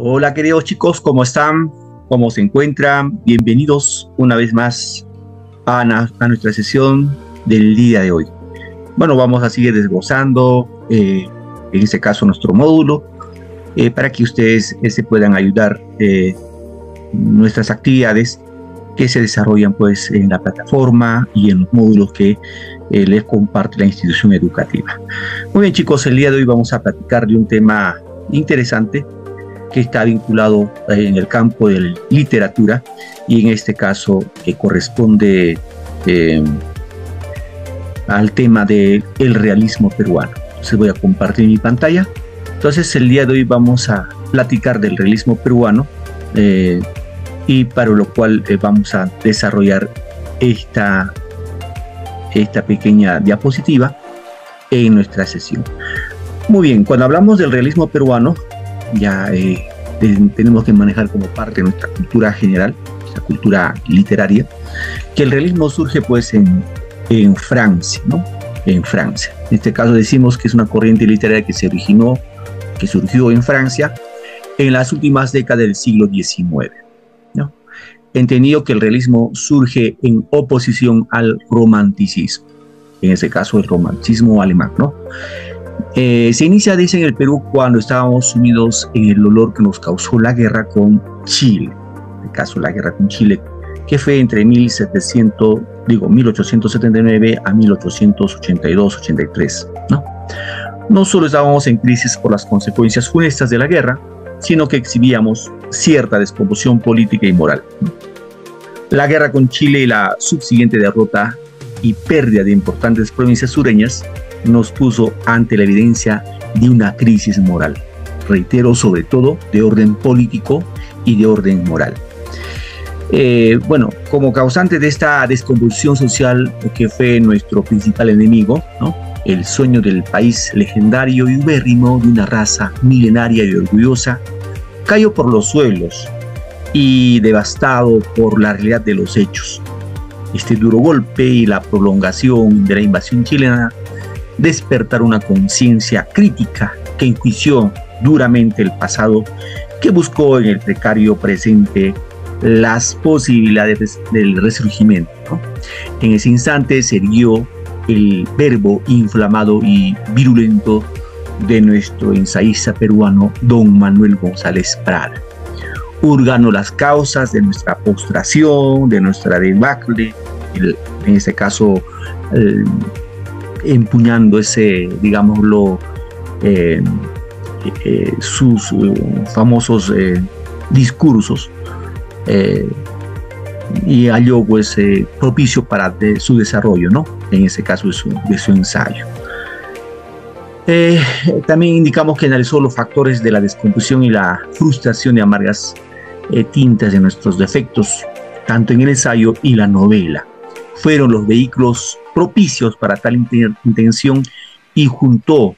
Hola queridos chicos, ¿cómo están? ¿Cómo se encuentran? Bienvenidos una vez más a nuestra sesión del día de hoy. Bueno, vamos a seguir desglosando, en este caso, nuestro módulo, para que ustedes se puedan ayudar nuestras actividades que se desarrollan pues en la plataforma y en los módulos que les comparte la institución educativa. Muy bien chicos, el día de hoy vamos a platicar de un tema interesante que está vinculado en el campo de la literatura y en este caso que corresponde al tema del realismo peruano. Entonces voy a compartir mi pantalla. Entonces el día de hoy vamos a platicar del realismo peruano y para lo cual vamos a desarrollar esta pequeña diapositiva en nuestra sesión. Muy bien, cuando hablamos del realismo peruano ya tenemos que manejar como parte de nuestra cultura general, nuestra cultura literaria, que el realismo surge pues en Francia, ¿no? En Francia. En este caso decimos que es una corriente literaria que surgió en Francia en las últimas décadas del siglo XIX, ¿no? Entendido que el realismo surge en oposición al romanticismo, en este caso el romanticismo alemán, ¿no? Se inicia, dice, en el Perú cuando estábamos sumidos en el dolor que nos causó la guerra con Chile. En el caso, la guerra con Chile, que fue entre 1879 a 1882-83, ¿no? No solo estábamos en crisis por las consecuencias funestas de la guerra, sino que exhibíamos cierta descomposición política y moral, ¿no? La guerra con Chile y la subsiguiente derrota y pérdida de importantes provincias sureñas nos puso ante la evidencia de una crisis moral, reitero, sobre todo de orden político y de orden moral. Bueno, como causante de esta descomposición social que fue nuestro principal enemigo, ¿no? El sueño del país legendario y ubérrimo de una raza milenaria y orgullosa cayó por los suelos y devastado por la realidad de los hechos. Este duro golpe y la prolongación de la invasión chilena despertar una conciencia crítica que enjuició duramente el pasado, que buscó en el precario presente las posibilidades del resurgimiento, ¿no? En ese instante se erguió el verbo inflamado y virulento de nuestro ensayista peruano don Manuel González Prada, hurgando las causas de nuestra postración, de nuestra debacle, en este caso empuñando digámoslo, sus famosos discursos, y halló pues propicio para su desarrollo, ¿no? En ese caso de su ensayo. También indicamos que analizó los factores de la descomposición y la frustración de amargas tintas de nuestros defectos, tanto en el ensayo y la novela. Fueron los vehículos propicios para tal intención y junto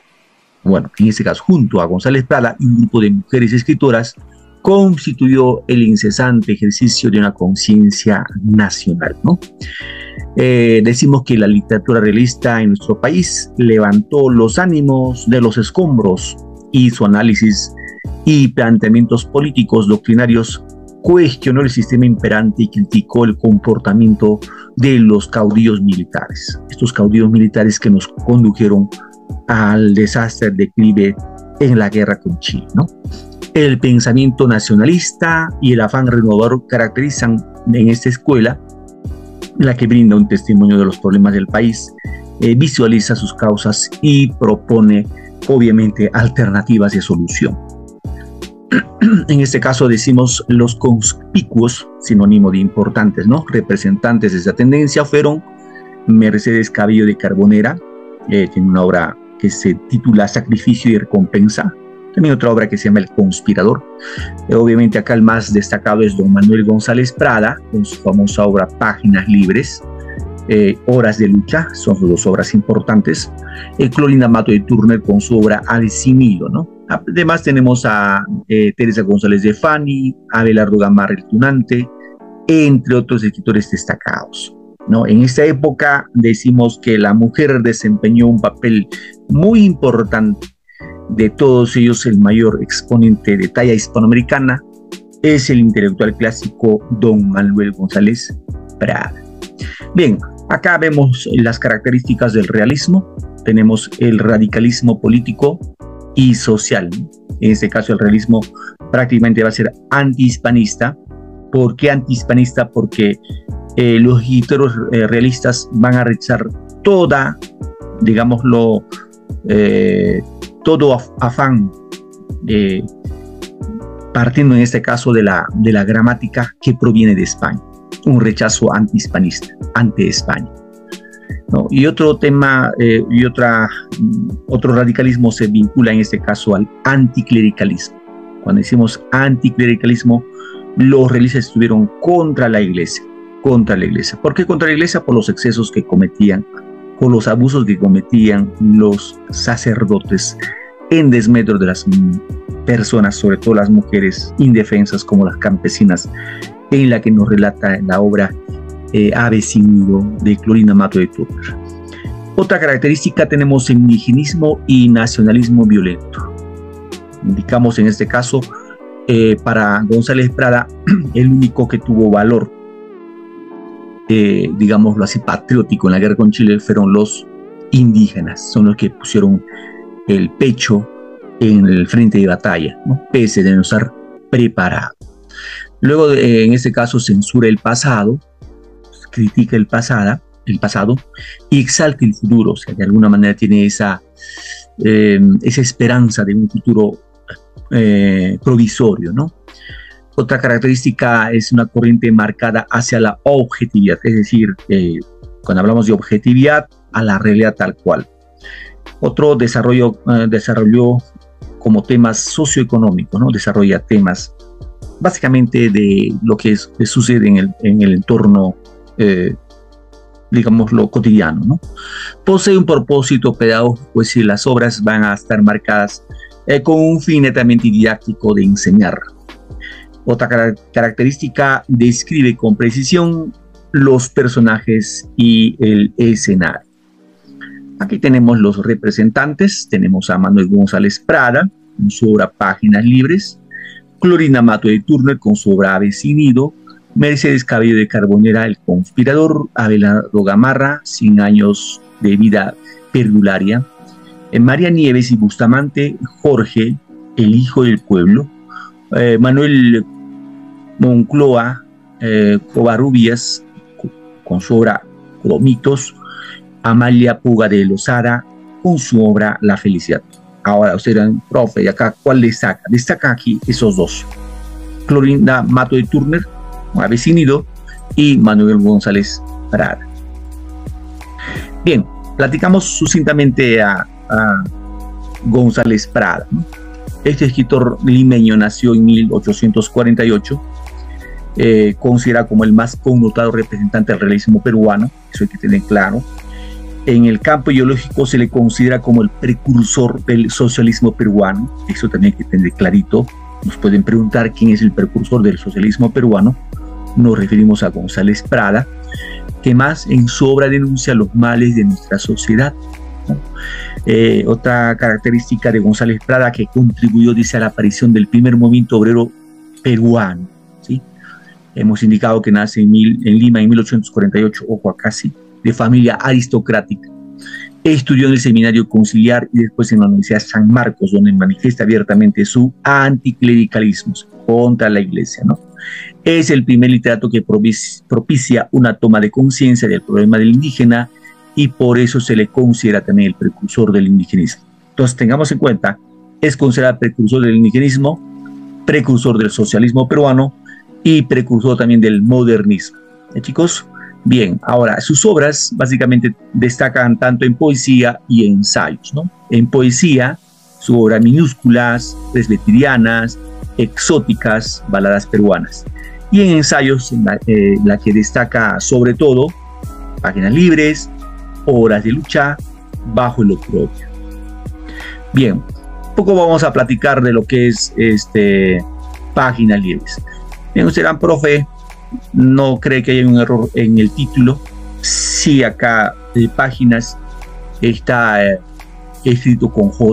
a González Prada y un grupo de mujeres escritoras, constituyó el incesante ejercicio de una conciencia nacional, ¿no? Decimos que la literatura realista en nuestro país levantó los ánimos de los escombros y su análisis y planteamientos políticos doctrinarios cuestionó el sistema imperante y criticó el comportamiento de los caudillos militares. Estos caudillos militares que nos condujeron al desastre del declive en la guerra con Chile, ¿no? El pensamiento nacionalista y el afán renovador caracterizan en esta escuela, la que brinda un testimonio de los problemas del país, visualiza sus causas y propone, obviamente, alternativas de solución. En este caso decimos los conspicuos, sinónimo de importantes, ¿no? Representantes de esa tendencia fueron Mercedes Cabello de Carbonera, tiene una obra que se titula Sacrificio y Recompensa, también otra obra que se llama El Conspirador. Obviamente acá el más destacado es don Manuel González Prada, con su famosa obra Páginas Libres, Horas de Lucha, son sus dos obras importantes. Clorinda Mato de Turner con su obra Al Similo, ¿no? Además tenemos a Teresa González de Fani, Abelardo Gamarra el Tunante, entre otros escritores destacados, ¿no? En esta época decimos que la mujer desempeñó un papel muy importante De todos ellos, el mayor exponente de talla hispanoamericana es el intelectual clásico don Manuel González Prada. Bien, acá vemos las características del realismo. Tenemos el radicalismo político y social. En este caso, el realismo prácticamente va a ser antihispanista. ¿Por qué antihispanista? Porque los escritores realistas van a rechazar toda, digámoslo, todo afán, partiendo en este caso de la gramática que proviene de España. Un rechazo antihispanista, ante España, ¿no? Y otro tema, otro radicalismo se vincula en este caso al anticlericalismo. Cuando decimos anticlericalismo, los realistas estuvieron contra la iglesia. ¿Por qué contra la iglesia? Por los excesos que cometían, por los abusos que cometían los sacerdotes en desmedro de las personas, sobre todo las mujeres indefensas como las campesinas, en la que nos relata la obra Ave sin nido de Clorinda Mato de Turner. Otra característica tenemos el indigenismo y nacionalismo violento. Indicamos en este caso, para González Prada, el único que tuvo valor, digámoslo así, patriótico en la guerra con Chile fueron los indígenas. Son los que pusieron el pecho en el frente de batalla, ¿no? Pese de no estar preparado. Luego, en este caso, censura el pasado, critica el pasado y exalta el futuro. O sea, de alguna manera tiene esa esperanza de un futuro provisorio, ¿no? Otra característica es una corriente marcada hacia la objetividad, es decir, cuando hablamos de objetividad, a la realidad tal cual. Otro desarrolló como temas socioeconómicos, ¿no? Desarrolla temas básicamente de lo que sucede en el entorno, digamos, lo cotidiano, ¿no? Posee un propósito pedagógico, pues si las obras van a estar marcadas con un fin netamente didáctico de enseñar. Otra característica, describe con precisión los personajes y el escenario. Aquí tenemos los representantes. Tenemos a Manuel González Prada con su obra Páginas Libres, Clorinda Mato de Turner con su obra Ave sin nido, Mercedes Cabello de Carbonera, El conspirador, Abelardo Gamarra, 100 años de vida perdularia, María Nieves y Bustamante, Jorge, El hijo del pueblo, Manuel Moncloa Covarrubias con su obra Cromitos, Amalia Puga de Lozada con su obra La felicidad. Ahora usted dirán, profe, ¿y acá cuál destaca? Destaca aquí esos dos: Clorinda Mato de Turner, Ave sin nido, y Manuel González Prada. Bien, platicamos sucintamente a González Prada, ¿no? Este escritor limeño nació en 1848, considerado como el más connotado representante del realismo peruano, eso hay que tener claro. En el campo ideológico se le considera como el precursor del socialismo peruano, eso también hay que tener clarito. Nos pueden preguntar quién es el precursor del socialismo peruano. Nos referimos a González Prada, que más en su obra denuncia los males de nuestra sociedad, ¿no? Otra característica de González Prada, que contribuyó, dice, a la aparición del primer movimiento obrero peruano, ¿sí? Hemos indicado que nace en Lima en 1848, ojo acá sí, de familia aristocrática. Estudió en el seminario conciliar y después en la Universidad San Marcos, donde manifiesta abiertamente su anticlericalismo contra la iglesia, ¿no? Es el primer literato que propicia una toma de conciencia del problema del indígena, y por eso se le considera también el precursor del indigenismo. Entonces tengamos en cuenta, es considerado precursor del indigenismo, precursor del socialismo peruano y precursor también del modernismo. Chicos, bien, ahora sus obras básicamente destacan tanto en poesía y en ensayos, ¿no? En poesía, su obra Minúsculas, Presbiterianas, Exóticas, Baladas peruanas. Y en ensayos, la que destaca sobre todo Páginas Libres, Horas de lucha, Bajo el oprobio. Bien, poco vamos a platicar de lo que es Páginas Libres. Bien, ustedes dirán, profe, ¿no cree que hay un error en el título? Sí, acá de páginas está escrito con J,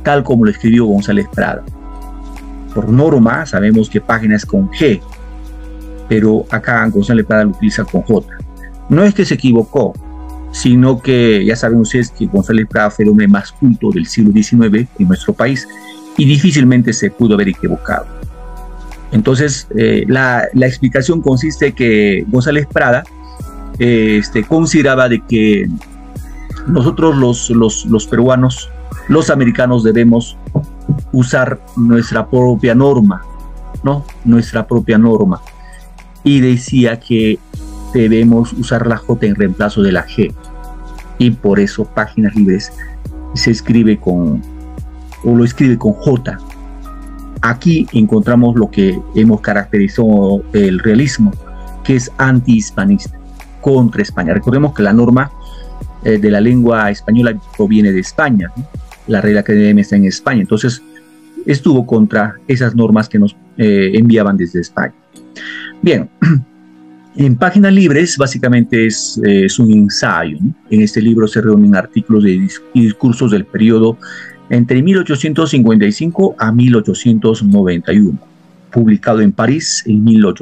tal como lo escribió González Prada. Por norma sabemos que página es con G, pero acá González Prada lo utiliza con J. No es que se equivocó, sino que ya saben ustedes que González Prada fue el hombre más culto del siglo XIX en nuestro país y difícilmente se pudo haber equivocado. Entonces, la explicación consiste que González Prada consideraba de que nosotros los peruanos, los americanos, debemos usar nuestra propia norma, ¿no? Nuestra propia norma. Y decía que debemos usar la J en reemplazo de la G. Y por eso Páginas Libres se escribe lo escribe con J. Aquí encontramos lo que hemos caracterizado el realismo, que es antihispanista, contra España. Recordemos que la norma de la lengua española proviene de España, ¿no? La Real Academia está en España, entonces estuvo contra esas normas que nos enviaban desde España. Bien, en Páginas Libres básicamente es un ensayo, ¿no? En este libro se reúnen artículos y discursos del periodo entre 1855 a 1891, publicado en París en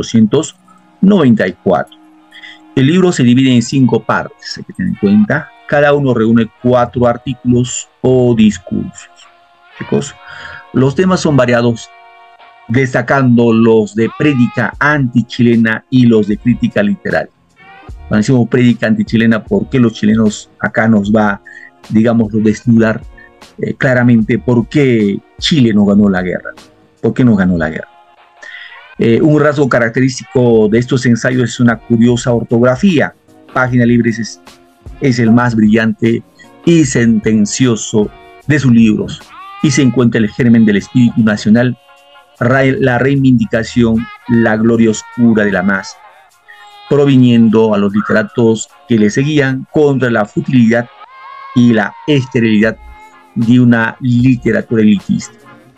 1894. El libro se divide en 5 partes, hay que tener en cuenta. Cada uno reúne 4 artículos o discursos. Chicos, los temas son variados, destacando los de prédica antichilena y los de crítica literaria. Cuando decimos prédica antichilena, ¿por qué los chilenos acá nos va, digamos, desnudar claramente por qué Chile no ganó la guerra? ¿Por qué no ganó la guerra? Un rasgo característico de estos ensayos es una curiosa ortografía. Páginas Libres es el más brillante y sentencioso de sus libros, y se encuentra el germen del espíritu nacional, la reivindicación, la gloria oscura de la masa, proviniendo a los literatos que le seguían contra la futilidad y la esterilidad de una literatura elitista.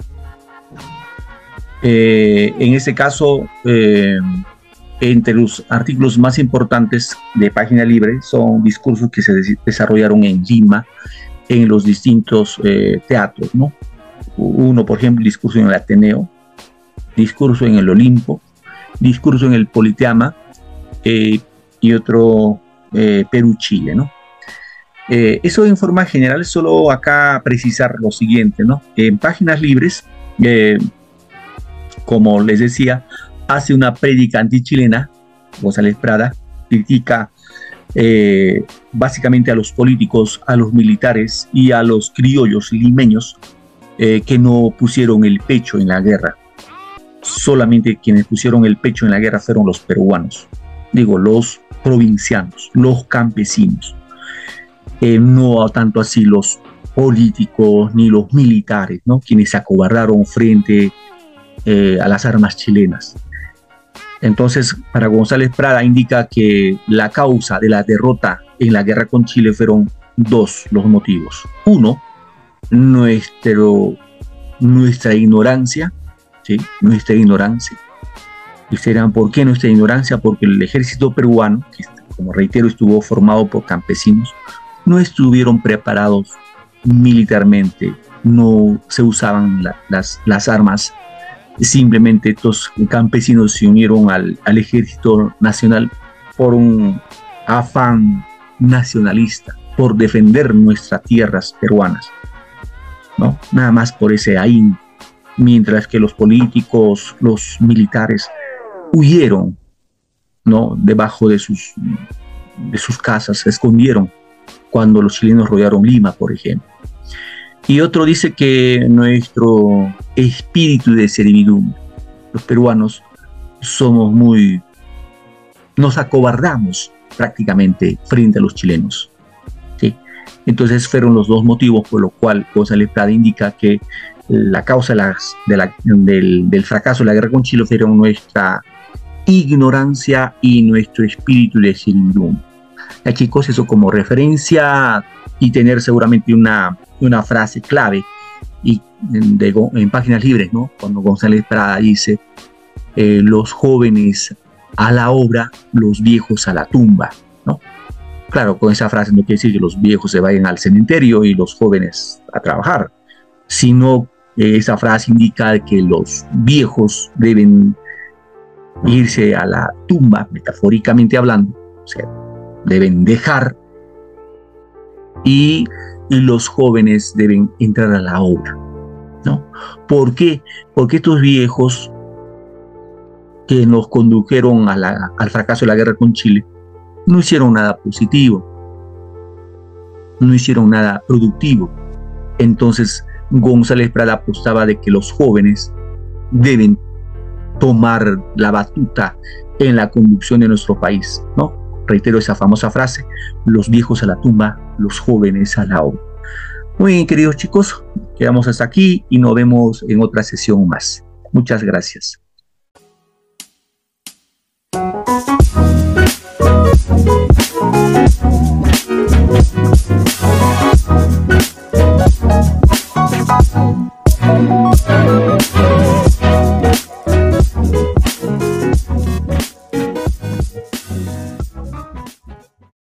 En este caso, entre los artículos más importantes de Página Libre son discursos que se desarrollaron en Lima, en los distintos teatros, ¿no? Uno, por ejemplo, discurso en el Ateneo, discurso en el Olimpo, discurso en el Politeama, y otro Perú-Chile, ¿no? Eso en forma general. Solo acá precisar lo siguiente, ¿no? En Páginas Libres, como les decía, hace una prédica antichilena. González Prada critica básicamente a los políticos, a los militares y a los criollos limeños que no pusieron el pecho en la guerra. Solamente quienes pusieron el pecho en la guerra fueron los peruanos, digo, los provincianos, los campesinos, no tanto así los políticos ni los militares, ¿no? Quienes se acobardaron frente a las armas chilenas. Entonces, para González Prada indica que la causa de la derrota en la guerra con Chile fueron 2 los motivos. Uno, nuestra ignorancia, ¿sí? Nuestra ignorancia. Y ustedes dirán, ¿por qué nuestra ignorancia? Porque el ejército peruano, que como reitero estuvo formado por campesinos, no estuvieron preparados militarmente, no se usaban las armas. Simplemente estos campesinos se unieron al ejército nacional por un afán nacionalista, por defender nuestras tierras peruanas, ¿no? Nada más por ese ahínco. Mientras que los políticos, los militares huyeron, ¿no? Debajo de sus casas, se escondieron cuando los chilenos rodearon Lima, por ejemplo. Y otro dice que nuestro espíritu de servidumbre, los peruanos nos acobardamos prácticamente frente a los chilenos, ¿sí? Entonces fueron los 2 motivos por los cuales González Prada indica que la causa del fracaso de la guerra con Chile fueron nuestra ignorancia y nuestro espíritu de servidumbre. Ya, chicos, eso como referencia, y tener seguramente una frase clave en Páginas Libres, ¿no? Cuando González Prada dice los jóvenes a la obra, los viejos a la tumba, ¿no? Claro, con esa frase no quiere decir que los viejos se vayan al cementerio y los jóvenes a trabajar. sino esa frase indica que los viejos deben irse a la tumba, metafóricamente hablando, o sea, deben dejar, y los jóvenes deben entrar a la obra, ¿no? ¿Por qué? Porque estos viejos que nos condujeron al fracaso de la guerra con Chile no hicieron nada positivo, no hicieron nada productivo. Entonces González Prada apostaba de que los jóvenes deben tomar la batuta en la conducción de nuestro país, ¿no? Reitero esa famosa frase: los viejos a la tumba, los jóvenes a la obra. Muy bien, queridos chicos, quedamos hasta aquí y nos vemos en otra sesión más. Muchas gracias.